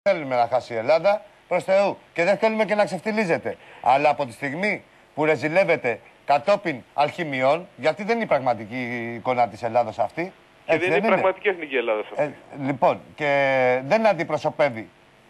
Θέλουμε να χάσει η Ελλάδα προς Θεού και δεν θέλουμε και να ξεφτιλίζεται. Αλλά από τη στιγμή που ρεζιλεύεται κατόπιν αλχημιών, γιατί δεν είναι η πραγματική εικόνα της Ελλάδας αυτή. Και δεν είναι η πραγματική εθνική Ελλάδα αυτή. Λοιπόν, και δεν αντιπροσωπεύει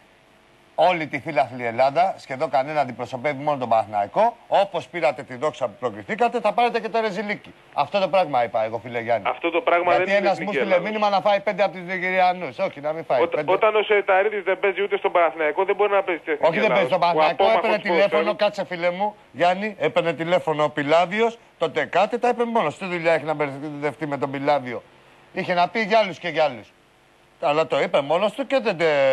όλη τη φίλαθλη Ελλάδα, σχεδόν κανένα αντιπροσωπεύει μόνο τον Παναθηναϊκό. Όπως πήρατε τη δόξα που προκριθήκατε, θα πάρετε και το ρεζιλίκι. Αυτό το πράγμα είπα εγώ, φίλε Γιάννη. Αυτό το πράγμα γιατί δεν είναι. Γιατί ένας μου στείλε μήνυμα να φάει 5 από τους Νιγηριανούς. Όχι, να μην φάει. Όταν ο Σεϊταρίδης δεν παίζει ούτε στον Παναθηναϊκό, δεν μπορεί να παίζει στην εθνική. Όχι, δεν παίζει στον Παναθηναϊκό. Έπαιρνε τηλέφωνο, κάτσε φίλε μου, Γιάννη, έπαιρνε τηλέφωνο ο Πιλάβιος, το Τεκάτε τα έπαιρνε μόνο. Τι δουλειά έχει να μπερδευτεί με τον Πιλάβιο. Είχε να πει για άλλους και για άλλους. Αλλά το είπε μόνος του και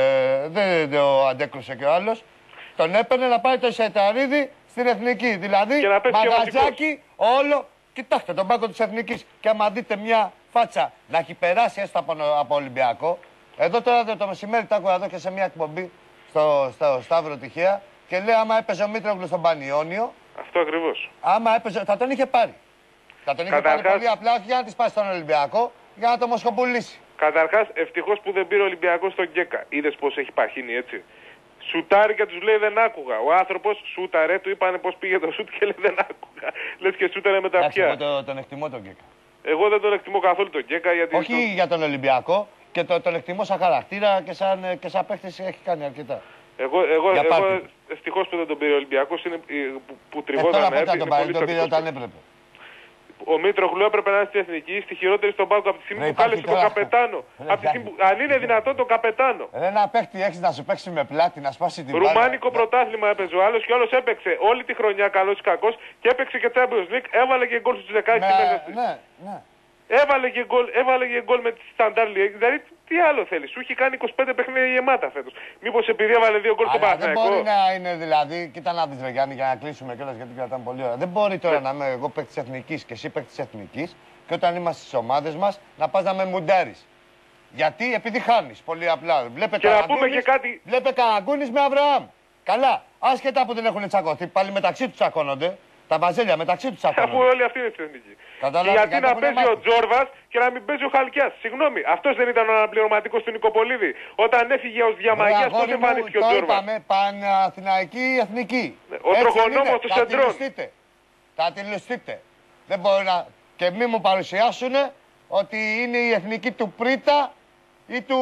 δεν το αντέκρουσε και ο άλλος. Τον έπαιρνε να πάει το Σεϊταρίδη στην εθνική. Δηλαδή, μαγαζάκι όλο. Κοιτάξτε τον πάγκο της εθνικής. Και άμα δείτε μια φάτσα να έχει περάσει έστω από Ολυμπιακό. Εδώ τώρα το μεσημέρι τα άκουγα εδώ και σε μια εκπομπή στο Σταύρο τυχαία. Και λέει άμα έπαιζε ο Μήτρογλου στον Πανιόνιο. Αυτό ακριβώς. Άμα έπαιζε, θα τον είχε πάρει. Θα τον είχε πάρει πολύ απλά, όχι για να τη πάει στον Ολυμπιακό, για να το μοσχοπουλήσει. Καταρχάς, ευτυχώς που δεν πήρε ο Ολυμπιακός στον Γκέκα. Είδες πως έχει παχύνει έτσι. Σουτάρει και τους λέει δεν άκουγα. Ο άνθρωπος σούταρε, του είπανε πως πήγε το σουτ και λέει δεν άκουγα. Λες και σούταρε με τα αυτιά. Εγώ τον εκτιμώ τον Γκέκα. Εγώ δεν τον εκτιμώ καθόλου τον Γκέκα γιατί. Όχι για τον Ολυμπιακό και τον εκτιμώ σαν χαρακτήρα και σαν παίχτης έχει κάνει αρκετά. Εγώ ευτυχώς που δεν τον πήρε ο Ολυμπιακός είναι που τριβόταν έτσι. Τον πήρε όταν έπρεπε. Ο Μήτρογλου έπρεπε να είναι στην εθνική, στη χειρότερη στον πάγκο από τη στιγμή που κάλεσε τον καπετάνο. Αν είναι δυνατόν τον καπετάνο. Ένα παίχτη έχει να σου παίξει με πλάτη, να σπάσει την Ρουμάνικο πρωτάθλημα έπαιζε ο άλλος και όλος έπαιξε όλη τη χρονιά καλός ή κακός και έπαιξε και Champions League, έβαλε και γκολ στους 16 μέσα. Ναι. Έβαλε και γκολ με τη Standard League. Δηλαδή, τι άλλο θέλει. Σου έχει κάνει 25 παιχνίδια γεμάτα φέτος. Μήπως επειδή έβαλε 2 γκολ στο Παναθηναϊκό. Δεν μπορεί να είναι δηλαδή. Κοίτα να δεις ρε Γιάννη, για να κλείσουμε κιόλας γιατί κρατάμε πολύ ώρα. Δεν μπορεί τώρα να είμαι εγώ παίκτης εθνικής και εσύ παίκτης εθνικής και όταν είμαστε στις ομάδες μας να πας να με μουντάρεις. Γιατί επειδή χάνεις. Πολύ απλά. Βλέπε Καραγκούνης με Αβραάμ. Καλά. Άσχετα που δεν έχουν τσακωθεί. Πάλι μεταξύ τους τσακώνονται. Τα βαζέλια μεταξύ τους τσακώνονται. Αφού όλοι αυτοί είναι στην εθνική. Και γιατί να παίζει ο Τζόρβας και να μην παίζει ο Χαλκιάς. Συγγνώμη, αυτός δεν ήταν ο αναπληρωματικός του Νικοπολίδη. Όταν έφυγε ως διαμαγιάς, πώς εμφανίστηκε ο Τζόρβας. Το είπαμε, Παναθηναϊκή εθνική. Ο τροχονόμος του Σεντρών. Θα τη ληστείτε. Δεν μπορεί να. Και μη μου παρουσιάσουν ότι είναι η εθνική του Πρίτα ή του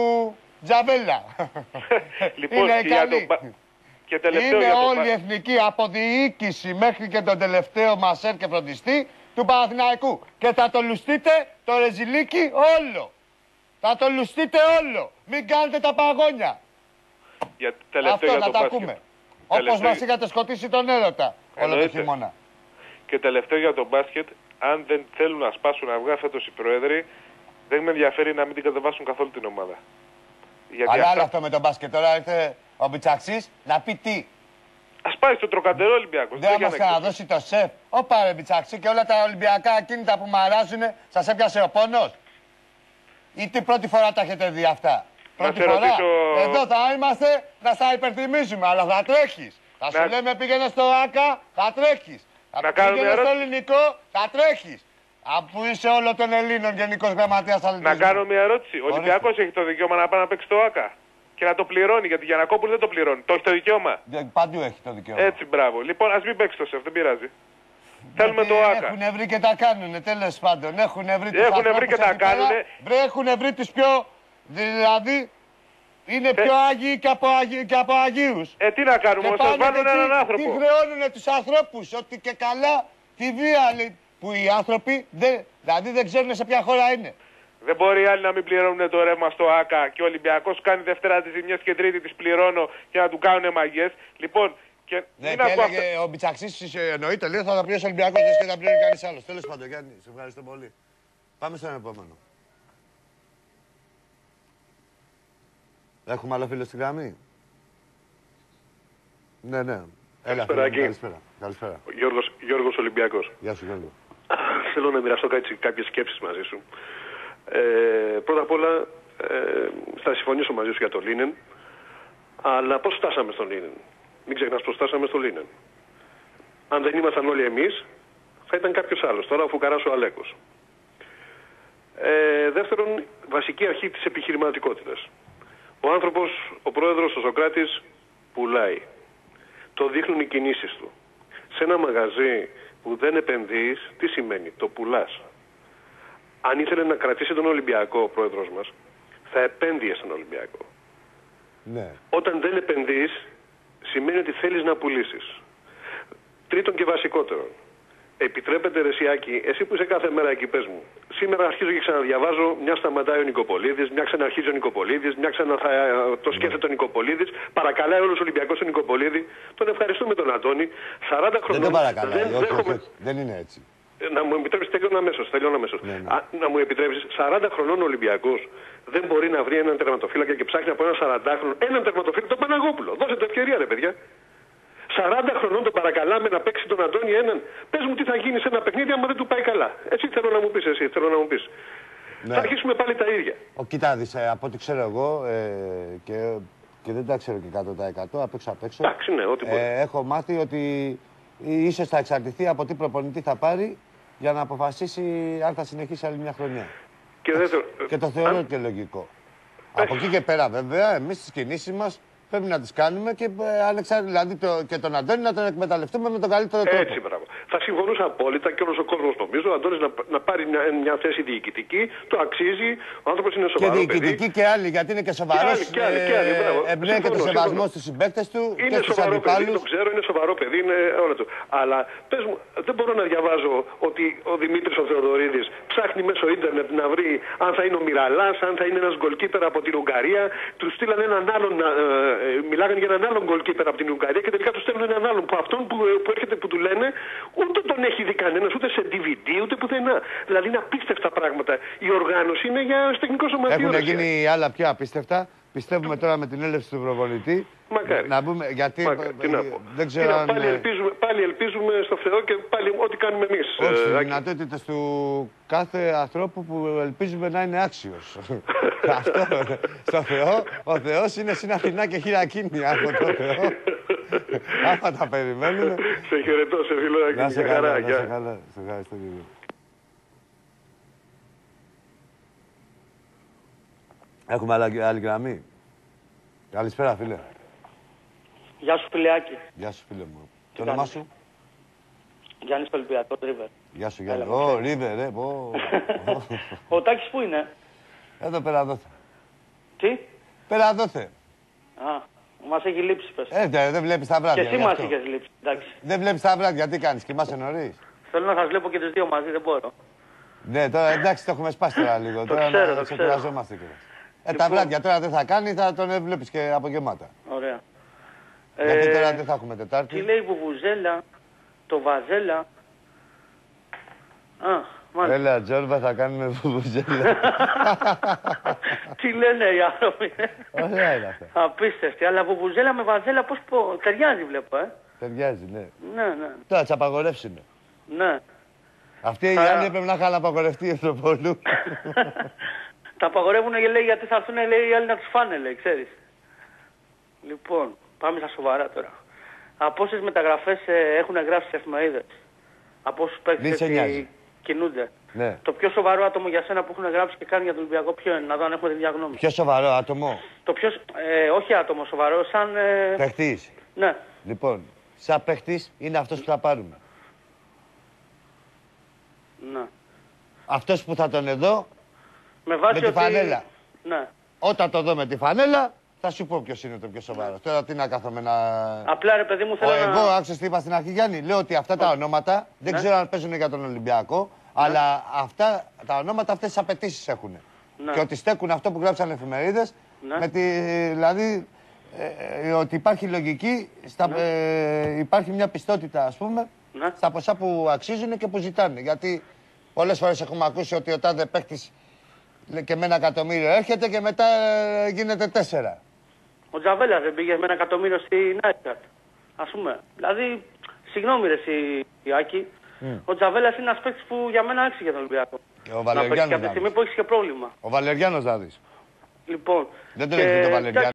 Τζαβέλα. Λοιπόν, είναι καλή. Είναι όλη η εθνική από διοίκηση μέχρι και τον τελευταίο μασέρ και φροντιστή του Παναθηναϊκού. Και θα το λουστείτε το ρεζιλίκι όλο. Θα το λουστείτε όλο. Μην κάνετε τα παγόνια. Αυτό να τα ακούμε. Όπως μας είχατε σκοτήσει τον έρωτα όλο το χειμώνα. Και τελευταίο για τον μπάσκετ, αν δεν θέλουν να σπάσουν αυγά φέτος οι πρόεδροι, δεν με ενδιαφέρει να μην την κατεβάσουν καθόλου την ομάδα. Αλλά άλλο αυτό με τον μπάσκετ. Τώρα ήρθε ο Μπιτσαξής να πει τι. Ας πάει στο Τροκαντερό Ολυμπιακός. Δεν μας ξαναδώσει το σεφ. Όπα ρε Μπιτσαξή και όλα τα Ολυμπιακά ακίνητα που μαράζουνε, σας έπιασε ο πόνος. Ή τι πρώτη φορά τα έχετε δει αυτά. Πρώτη φορά. Εδώ θα είμαστε να στα υπερθυμίσουμε, αλλά θα τρέχεις. Θα σου λέμε πήγαινε στο ΆΚΑ, θα τρέχεις. Θα πήγαινε στο ελληνικό, θα τρέχεις. Αφού είσαι όλο των Ελλήνων γενικός γραμματέας αθλητισμού. Να κάνω μια ερώτηση. Ο Ολυμπιακός έχει το δικαίωμα να πάει να παίξει στο ΆΚΑ και να το πληρώνει, γιατί για Γιαννακόπουλο δεν το πληρώνει. Το έχει το δικαίωμα. Παντού έχει το δικαίωμα. Έτσι, μπράβο. Λοιπόν, ας μην παίξει το σεφ, δεν πειράζει. Θέλουμε το ΆΚΑ. Έχουν βρει και τα κάνουνε, τέλος πάντων. Έχουν βρει και τα κάνουνε. Έχουν βρει τους πιο. Δηλαδή είναι πιο άγιοι και από αγίους. Τι να κάνουμε, σας βάλουν έναν άνθρωπο. Τι χρεώνουνε τους ανθρώπους, ότι και καλά τη βία που οι άνθρωποι δηλαδή δεν ξέρουν σε ποια χώρα είναι. Δεν μπορεί οι άλλοι να μην πληρώνουν το ρεύμα στο ΆΚΑ και ο Ολυμπιακός κάνει Δευτέρα τις ζημιές και Τρίτη τις πληρώνω και να του κάνουν μαγιές. Λοιπόν, και έλεγε ο Μπιτσαξής εννοείται, λέει θα τα πληρώσει ο Ολυμπιακός και θα πληρώνει κανείς άλλος. Τέλος πάντων, Γιάννη, σε ευχαριστώ πολύ. Πάμε στον επόμενο. Έχουμε άλλο φίλο στη γραμμή. Ναι. Έλα, καλησπέρα. Γιώργος Ολυμπιακός. Γεια σου, Γιώργο. Θέλω να μοιραστώ κάποιες σκέψεις μαζί σου. Πρώτα απ' όλα θα συμφωνήσω μαζί σου για το Λίνεν, αλλά πώς φτάσαμε στο Λίνεν. Μην ξεχνάς πώς φτάσαμε στο Λίνεν. Αν δεν ήμασταν όλοι εμείς, θα ήταν κάποιος άλλος. Τώρα ο Φουκαράς ο Αλέκος. Δεύτερον, βασική αρχή της επιχειρηματικότητας. Ο άνθρωπος, ο πρόεδρος, ο Σοκράτης, πουλάει. Το δείχνουν οι κινήσεις του. Σε ένα μαγαζί που δεν επενδύεις, τι σημαίνει? Το πουλάς. Αν ήθελε να κρατήσει τον Ολυμπιακό ο πρόεδρος μας, θα επένδυε στον Ολυμπιακό. Ναι. Όταν δεν επενδύεις, σημαίνει ότι θέλεις να πουλήσεις. Τρίτον και βασικότερον, επιτρέπεται, ρε Σιάκη, εσύ που είσαι κάθε μέρα εκεί, πες μου. Σήμερα αρχίζω και ξαναδιαβάζω, μια σταματάει ο Νικοπολίδης, μια ξαναρχίζει ο Νικοπολίδης, μια το σκέφτεται ο Νικοπολίδης. Παρακαλάει όλος ο Ολυμπιακός τον Νικοπολίδη. Τον ευχαριστούμε τον Αντώνη. 40 χρονών. Δεν το παρακαλάει, δεν είναι έτσι. Να μου επιτρέψεις, τελειώνω αμέσως. Ναι. Να μου επιτρέψεις, 40 χρονών ο Ολυμπιακός δεν μπορεί να βρει έναν τερματοφύλακα και ψάχνει από ένα 40χρονο έναν τερματοφύλακα, τον Παναγόπουλο. Δώσε το ευκαιρία, ρε παιδιά. 40 χρονών τον παρακαλάμε να παίξει τον Αντώνη έναν. Πες μου τι θα γίνει σε ένα παιχνίδι άμα δεν του πάει καλά. Εσύ θέλω να μου πεις. Ναι. Θα αρχίσουμε πάλι τα ίδια. Κοίτα, από ό,τι ξέρω εγώ και δεν τα ξέρω και 100% απ' έξω. Εντάξει, ναι, ό,τι μπορεί. Έχω μάθει ότι ίσως θα εξαρτηθεί από τι προπονητή θα πάρει για να αποφασίσει αν θα συνεχίσει άλλη μια χρονιά. Και το θεωρώ και λογικό. Από εκεί και πέρα, βέβαια, εμείς τις κινήσεις μας πρέπει να τις κάνουμε και δηλαδή και τον Αντώνη να τον εκμεταλλευτούμε με τον καλύτερο τρόπο. Έτσι, μπράβο. Θα συμφωνούσα απόλυτα και όλος ο κόσμος νομίζω. Ο Αντώνης να πάρει μια θέση διοικητική, το αξίζει. Ο άνθρωπος είναι σοβαρός. Και διοικητική και άλλοι, γιατί είναι και σοβαρός. Εμπνέει και το σεβασμό στους συμπαίκτες του και στους αντιπάλους. Το ξέρω, είναι σοβαρό παιδί, είναι όλο του. Αλλά πες μου, δεν μπορώ να διαβάζω ότι ο Δημήτρης ο Θεοδωρίδης ψάχνει μέσω ίντερνετ να βρει αν θα είναι ο Μιραλάς, αν θα είναι ένας γκολκίπερ από την Ουγγαρία. Του στείλανε έναν άλλον. Μιλάγανε για έναν άλλον γκολκίπερ από την Ουγγαρία και τελικά του στέλνουν έναν άλλον που αυτόν που έρχεται που του λένε ούτε τον έχει δει κανένας, ούτε σε DVD, ούτε πουθενά. Δηλαδή είναι απίστευτα πράγματα. Η οργάνωση είναι για τεχνικό σωματείο. Έχουν γίνει άλλα πιο απίστευτα. Πιστεύουμε τώρα με την έλευση του προπονητή. Μακάρι. Να πούμε, γιατί δεν ξέρω αν... Πάλι ελπίζουμε στο Θεό και πάλι ό,τι κάνουμε εμείς. Όχι, στις δυνατότητες του κάθε ανθρώπου που ελπίζουμε να είναι άξιος. Αυτό στο Θεό, ο Θεός είναι στην Αθηνά και χειρακίνη από το Θεό. Άμα τα περιμένουμε. Σε χαιρετώ, σε φιλό. Να σε καλά, να σε καλά. Σε ευχαριστώ κύριε. Έχουμε άλλη γραμμή. Καλησπέρα, φίλε. Γεια σου, φιλεάκι. Γεια σου, φίλε μου. Το όνομά σου? Γιάννης Ολυμπιακός, Ρίβερ. Γεια σου, Γιάννη. Ω, Ρίβερ, ρε, πω. Ο Τάκης πού είναι? Εδώ πέρα δόθε. Τι? Πέρα δόθε. Α, μας έχει λείψει, πες. Δεν βλέπεις τα βράδια. Και εσύ μας είχες λείψει, εντάξει. Δεν βλέπεις τα βράδια, τι κάνεις, κοιμάσαι νωρίς? Θέλω να σας βλέπω και τους δύο μαζί, δεν μπορώ. Ναι, τώρα εντάξει, το έχουμε σπάσει τώρα λίγο. Το ξέρω, το ξέρω. Τα βράδια τώρα δεν θα κάνει, θα τον βλέπεις και από γεμάτα. Ωραία. Γιατί τώρα δεν θα έχουμε Τετάρτη. Τι λέει η Βουβουζέλα, το Βαζέλα. Α, μάλιστα. Έλα, Τζόρβα, θα κάνουμε Βουβουζέλα. Τι λένε οι άνθρωποι. Ωραία είναι αυτά. Απίστευτη, αλλά Βουβουζέλα με Βαζέλα πώς πω, ταιριάζει βλέπω, Ταιριάζει, ναι. Ναι. Τώρα τις απαγορεύσουμε. Ναι. Αυτοί οι άλλοι έπρεπε να είχαν απαγορευτεί Ευτροπολού. Τα απαγορεύουν και λέει γιατί θα έρθουν οι άλλοι να τους φάνε, λέει, ξέρεις. Λοιπόν, πάμε στα σοβαρά τώρα. Από όσες μεταγραφές έχουν γράψει στις εφημερίδες, από όσους παίκτες κινούνται. Ναι. Το πιο σοβαρό άτομο για σένα που έχουν γράψει και κάνει για τον Ολυμπιακό ποιο είναι, να δω αν έχουμε τη διαγνώμη. Πιο σοβαρό άτομο. Το πιο, όχι άτομο, σοβαρό, σαν... Παίκτης. Ναι. Λοιπόν, σαν παίκτης είναι αυτός που θα πάρουμε. Ναι. Αυτός που θα τον δω με τη φανέλα. Ναι. Όταν το δω με τη φανέλα, θα σου πω ποιος είναι το πιο σοβαρό. Τώρα τι να κάθομαι να... Απλά ρε παιδί μου θέλω Εγώ άκουσες τι είπα στην αρχή, Γιάννη. Λέω ότι αυτά τα ονόματα δεν ξέρω αν παίζουν για τον Ολυμπιακό, αλλά αυτά τα ονόματα αυτές τις απαιτήσεις έχουν. Και ότι στέκουν αυτό που γράψαν εφημερίδες, δηλαδή ότι υπάρχει λογική, υπάρχει μια πιστότητα, ας πούμε, στα ποσά που αξίζουν και που ζητάνε. Γιατί πολλές φορές έχουμε ακούσει ότι ο τάδε παίκτης και με 1 εκατομμύριο έρχεται και μετά γίνεται 4. Ο Τζαβέλας δεν πήγε με 1 εκατομμύριο στη Νάιταρτ, ας πούμε. Δηλαδή, συγγνώμη ρε Ιάκη, ο Τζαβέλας είναι ένας παίκτης που για μένα άξιζε για τον Ολυμπιακό. Και ο Βαλεριάνος. Και από τη στιγμή που έχεις και πρόβλημα. Ο Βαλεριάνος θα δεις. Λοιπόν. Δεν τον έχεις δει τον Βαλεριάνο.